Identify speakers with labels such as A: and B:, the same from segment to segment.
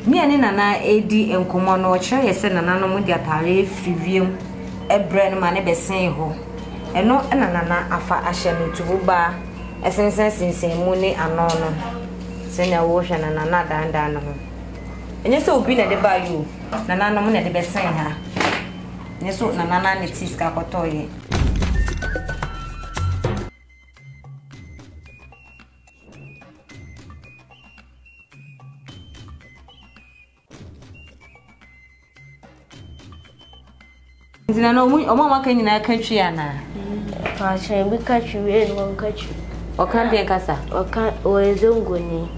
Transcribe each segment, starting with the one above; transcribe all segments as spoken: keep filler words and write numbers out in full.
A: me and Nana edi enkomo no kire ye se Nana no mu di atare fiwiem ebre no ma ne besen ho eno na Nana afa ahye no tububa esensen sinsen mu ni ano no se na wo hwe na Nana dandan no ho enye se obi na de ba yo Nana no mu na de besen ha enye so Nana ne tiska kotoye Ntina no mu omo maka nyina katwi ana
B: pa chen bi katwi e no katwi
A: o kan de kasa
B: o kan o ezongoni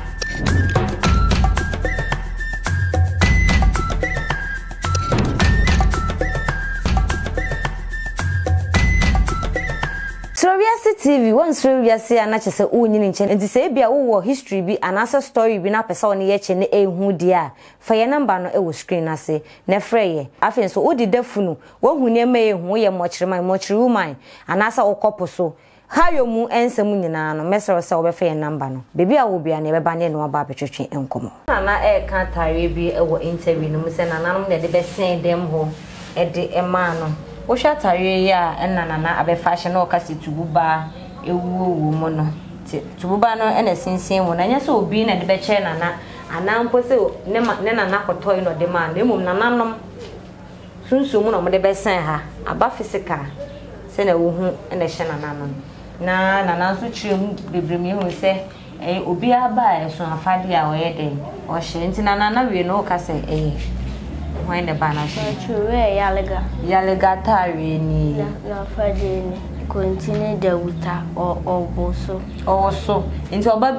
A: SuroWiase T V one SuroWiase anache se unyini nche nti se bia wo history bi anasa story bi na pesa one ye che ne ehu dia fa ye number no e wo screen ase na freye afen so odi dafunu wo hu ne ma ehu ye mochirman mochiruman anasa okopo so hayo mu ensem nyina no mesero se wo be fa ye number no bebi a wo bia ne be ba ne no aba betwetwe enkomo na e kan tare bi e wo interview no mu se na nanom ne de be sen dem ho e de e ma no wo hwa tare ya enna Nana abe fashion no kasi tububa ewuwo mo no tububa no ena sinsin wo na nya so obi na de be che Nana ana mpo se ne ne Nana kotoi no de ma na emum Nana nom sunsun mu no mo de be sen ha aba physical se na wo hu ena hye Nana no na Nana so chirem bebremi hu se eh obi aba e so afade a wo ye den o hye nti Nana na we no ka se eh when the banner
B: true yalega
A: yalega tare ni
B: na fade ni continue the wuta or or so
A: also into